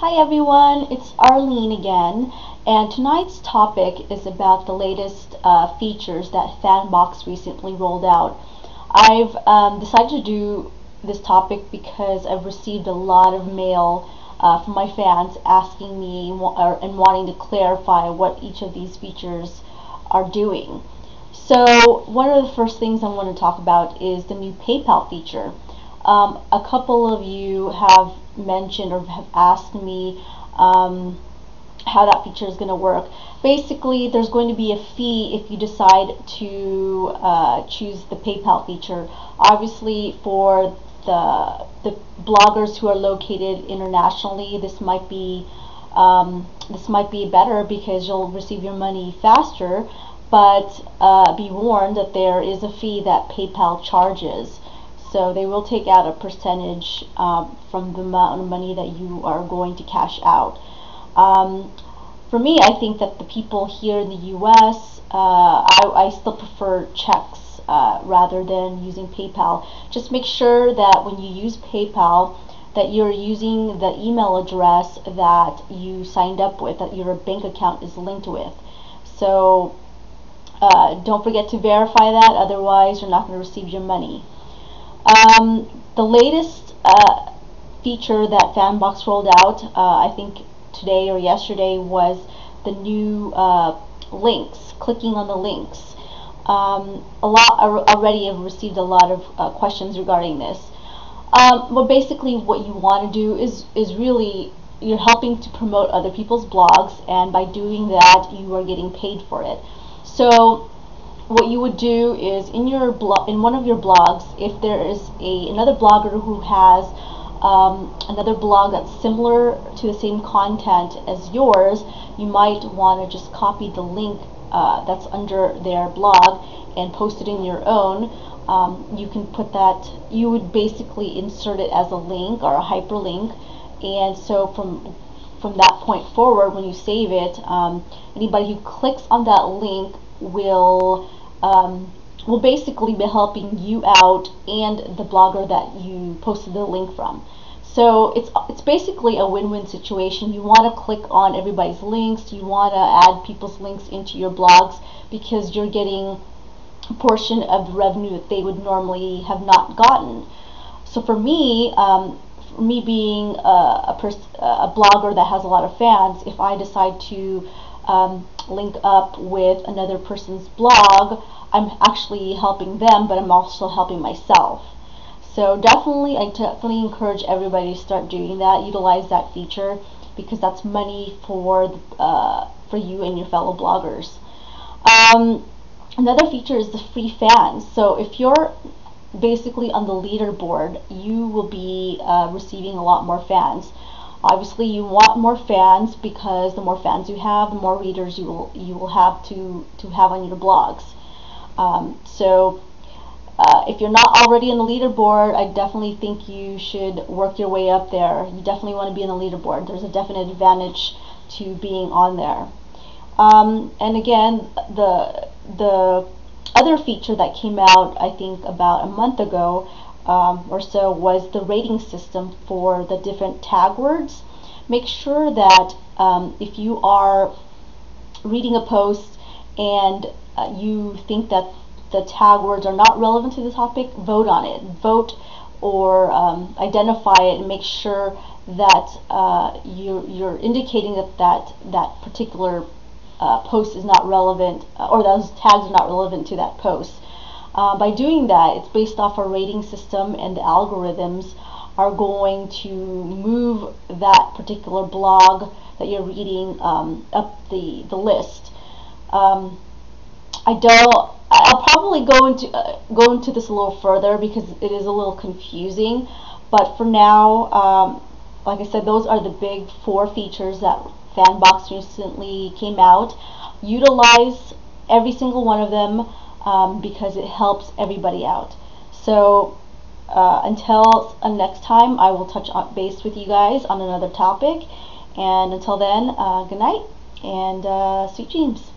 Hi everyone, it's Arlene again, and tonight's topic is about the latest features that Fanbox recently rolled out. I've decided to do this topic because I've received a lot of mail from my fans asking me and wanting to clarify what each of these features are doing. So one of the first things I want to talk about is the new PayPal feature. A couple of you have mentioned or have asked me how that feature is going to work. Basically, there's going to be a fee if you decide to choose the PayPal feature. Obviously, for the bloggers who are located internationally, this might be better because you'll receive your money faster. But be warned that there is a fee that PayPal charges. So they will take out a percentage from the amount of money that you are going to cash out. For me, I think that the people here in the U.S., I still prefer checks rather than using PayPal. Just make sure that when you use PayPal, that you're using the email address that you signed up with, that your bank account is linked with. So don't forget to verify that, otherwise you're not going to receive your money. The latest feature that Fanbox rolled out, I think today or yesterday, was the new links, clicking on the links. Already have received a lot of questions regarding this. But basically what you want to do is really you're helping to promote other people's blogs, and by doing that you are getting paid for it. So what you would do is in one of your blogs, if there is another blogger who has another blog that's similar to the same content as yours, you might want to just copy the link that's under their blog and post it in your own. You can put that, you would basically insert it as a link or a hyperlink, and so from that point forward, when you save it, anybody who clicks on that link will basically be helping you out and the blogger that you posted the link from. So it's basically a win-win situation. You want to click on everybody's links. You want to add people's links into your blogs because you're getting a portion of the revenue that they would normally have not gotten. So for me, being a blogger that has a lot of fans, if I decide to link up with another person's blog, I'm actually helping them, but I'm also helping myself. So I definitely encourage everybody to start doing that, utilize that feature, because that's money for you and your fellow bloggers. Another feature is the free fans. So if you're basically on the leaderboard, you will be receiving a lot more fans. Obviously, you want more fans because the more fans you have, the more readers you will have to have on your blogs. If you're not already on the leaderboard, I definitely think you should work your way up there. You definitely want to be on the leaderboard. There's a definite advantage to being on there. And again, the other feature that came out, I think about a month ago or so, was the rating system for the different tag words. Make sure that if you are reading a post and you think that the tag words are not relevant to the topic, vote on it. Vote or identify it and make sure that you're indicating that particular post is not relevant, or those tags are not relevant to that post. By doing that, it's based off a rating system, and the algorithms are going to move that particular blog that you're reading up the list. I'll probably go into this a little further because it is a little confusing, but for now, like I said, those are the big 4 features that Fanbox recently came out. Utilize every single one of them because it helps everybody out. So until next time, I will touch base with you guys on another topic, and until then, good night and sweet dreams.